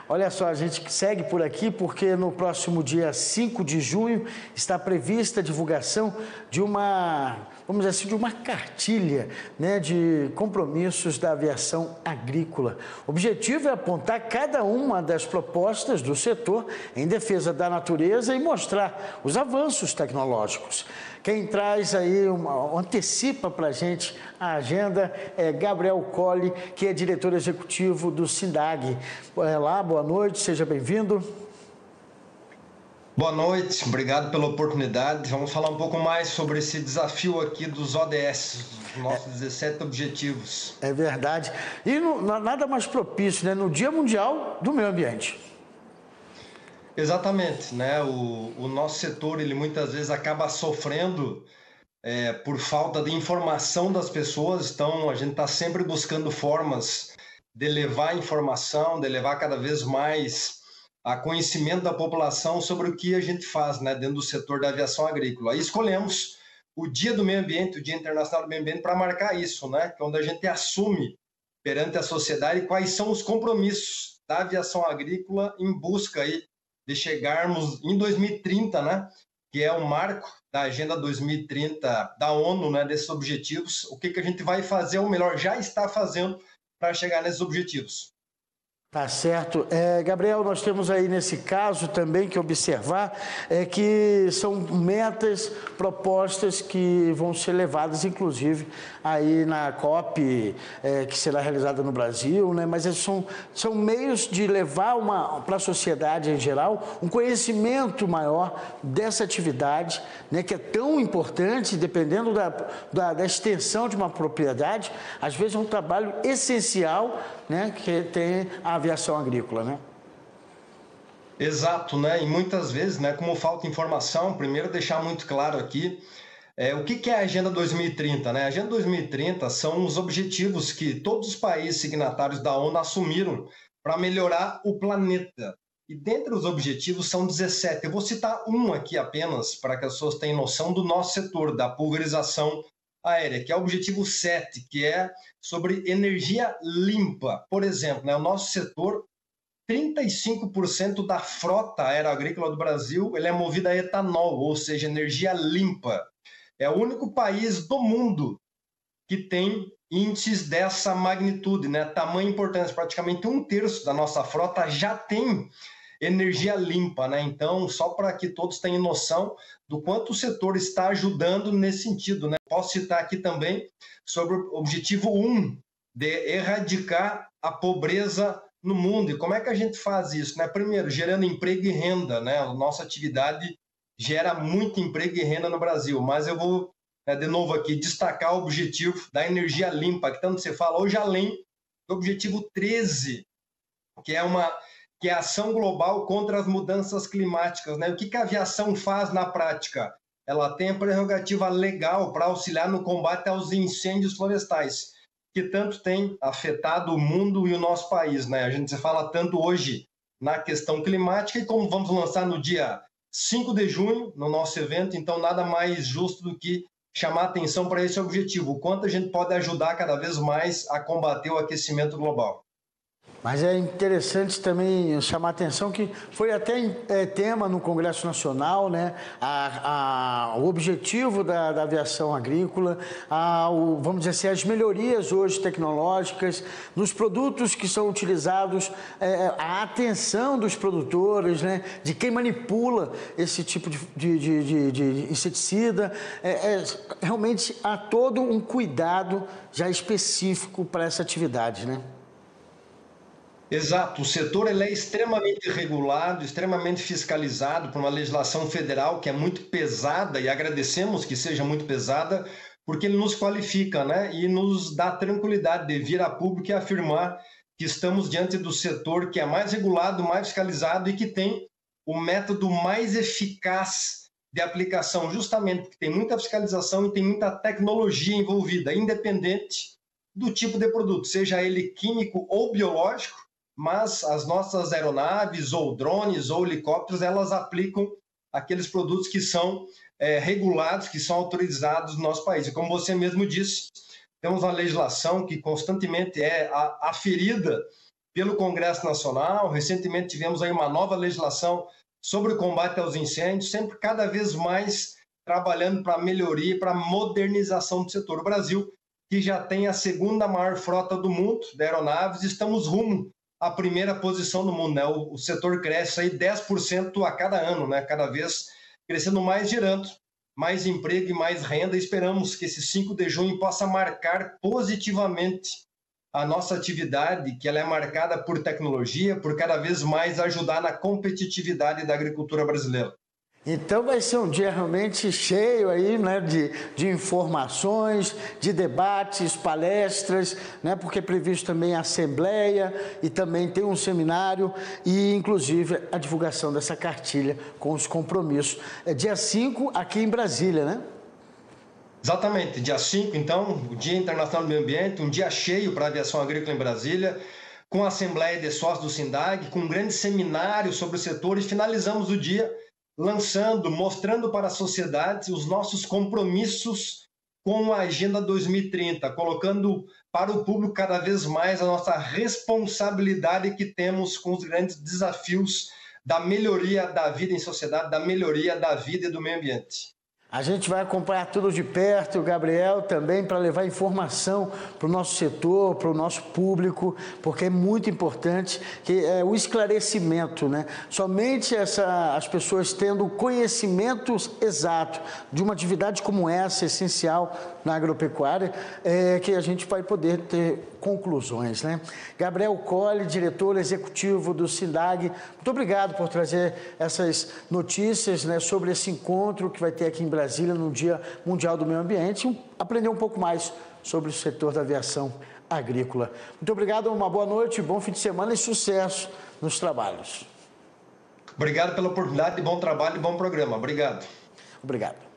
Olha só, a gente segue por aqui porque no próximo dia 5 de junho está prevista a divulgação de uma, vamos dizer assim, de uma cartilha, né, de compromissos da aviação agrícola. O objetivo é apontar cada uma das propostas do setor em defesa da natureza e mostrar os avanços tecnológicos. Quem traz aí, antecipa para a gente a agenda é Gabriel Colli, que é diretor executivo do SINDAG. Olá, boa noite, seja bem-vindo. Boa noite, obrigado pela oportunidade. Vamos falar um pouco mais sobre esse desafio aqui dos ODS, os nossos 17 objetivos. É verdade. E nada mais propício, né? No Dia Mundial do Meio Ambiente. Exatamente, né? O nosso setor, ele muitas vezes acaba sofrendo por falta de informação das pessoas, então a gente está sempre buscando formas de levar informação, de levar cada vez mais a conhecimento da população sobre o que a gente faz, né, dentro do setor da aviação agrícola. E escolhemos o Dia do Meio Ambiente, o Dia Internacional do Meio Ambiente, para marcar isso, né, que é onde a gente assume perante a sociedade quais são os compromissos da aviação agrícola em busca aí de chegarmos em 2030, né, que é o marco da Agenda 2030 da ONU, né, desses objetivos, o que a gente vai fazer, ou melhor, já está fazendo para chegar nesses objetivos. Tá certo. Gabriel, nós temos aí nesse caso também que observar que são metas, propostas que vão ser levadas, inclusive, aí na COP, que será realizada no Brasil, né? Mas são meios de levar para a sociedade em geral um conhecimento maior dessa atividade, né? Que é tão importante, dependendo da extensão de uma propriedade, às vezes é um trabalho essencial, né? Que tem a aviação agrícola, né? Exato, né? E muitas vezes, né, como falta informação, primeiro deixar muito claro aqui o que é a Agenda 2030, né? A Agenda 2030 são os objetivos que todos os países signatários da ONU assumiram para melhorar o planeta. E dentre os objetivos são 17. Eu vou citar um aqui apenas para que as pessoas tenham noção do nosso setor, da pulverização aérea, que é o objetivo 7, que é sobre energia limpa. Por exemplo, né, o nosso setor, 35% da frota aeroagrícola do Brasil ele é movida a etanol, ou seja, energia limpa. É o único país do mundo que tem índices dessa magnitude, né? Tamanho e importância, praticamente 1/3 da nossa frota já tem energia limpa, né? Então, só para que todos tenham noção do quanto o setor está ajudando nesse sentido, né? Posso citar aqui também sobre o objetivo 1, de erradicar a pobreza no mundo. E como é que a gente faz isso, né? Primeiro, gerando emprego e renda, né? A nossa atividade gera muito emprego e renda no Brasil, mas eu vou, de novo aqui, destacar o objetivo da energia limpa, que tanto se fala hoje, além do objetivo 13, que é a ação global contra as mudanças climáticas, né? O que a aviação faz na prática? Ela tem a prerrogativa legal para auxiliar no combate aos incêndios florestais, que tanto tem afetado o mundo e o nosso país, né? A gente se fala tanto hoje na questão climática e como vamos lançar no dia 5 de junho, no nosso evento, então nada mais justo do que chamar atenção para esse objetivo, o quanto a gente pode ajudar cada vez mais a combater o aquecimento global. Mas é interessante também chamar a atenção que foi até tema no Congresso Nacional, né? O objetivo da aviação agrícola, vamos dizer assim, as melhorias hoje tecnológicas nos produtos que são utilizados, a atenção dos produtores, né? De quem manipula esse tipo de inseticida. Realmente há todo um cuidado já específico para essa atividade, né? Exato, o setor ele é extremamente regulado, extremamente fiscalizado por uma legislação federal que é muito pesada, e agradecemos que seja muito pesada, porque ele nos qualifica, né? E nos dá tranquilidade de vir a público e afirmar que estamos diante do setor que é mais regulado, mais fiscalizado e que tem o método mais eficaz de aplicação, justamente porque tem muita fiscalização e tem muita tecnologia envolvida, independente do tipo de produto, seja ele químico ou biológico. Mas as nossas aeronaves, ou drones, ou helicópteros, elas aplicam aqueles produtos que são regulados, que são autorizados no nosso país. E como você mesmo disse, temos uma legislação que constantemente é aferida pelo Congresso Nacional. Recentemente tivemos aí uma nova legislação sobre o combate aos incêndios, sempre cada vez mais trabalhando para a melhoria e para a modernização do setor. O Brasil, que já tem a segunda maior frota do mundo de aeronaves, estamos rumo à primeira posição no mundo, né? O setor cresce aí 10% a cada ano, né? Cada vez crescendo mais, gerando mais emprego e mais renda. Esperamos que esse 5 de junho possa marcar positivamente a nossa atividade, que ela é marcada por tecnologia, por cada vez mais ajudar na competitividade da agricultura brasileira. Então vai ser um dia realmente cheio aí, né, de informações, de debates, palestras, né, porque é previsto também a assembleia e também tem um seminário e inclusive a divulgação dessa cartilha com os compromissos. É dia 5 aqui em Brasília, né? Exatamente, dia 5, então, o Dia Internacional do Meio Ambiente, um dia cheio para a aviação agrícola em Brasília, com a Assembleia de Sócios do SINDAG, com um grande seminário sobre o setor, e finalizamos o dia lançando, mostrando para a sociedade os nossos compromissos com a Agenda 2030, colocando para o público cada vez mais a nossa responsabilidade que temos com os grandes desafios da melhoria da vida em sociedade, da melhoria da vida e do meio ambiente. A gente vai acompanhar tudo de perto, o Gabriel também, para levar informação para o nosso setor, para o nosso público, porque é muito importante que o esclarecimento, né? Somente as pessoas tendo conhecimento exato de uma atividade como essa, essencial na agropecuária, que a gente vai poder ter conclusões, né? Gabriel Colli, diretor executivo do SINDAG, muito obrigado por trazer essas notícias, né, sobre esse encontro que vai ter aqui em Brasília no Dia Mundial do Meio Ambiente, aprender um pouco mais sobre o setor da aviação agrícola. Muito obrigado, uma boa noite, bom fim de semana e sucesso nos trabalhos. Obrigado pela oportunidade, bom trabalho e bom programa. Obrigado. Obrigado.